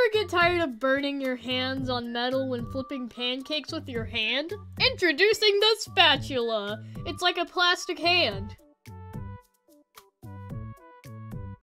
get tired of burning your hands on metal when flipping pancakes with your hand? Introducing the spatula! It's like a plastic hand.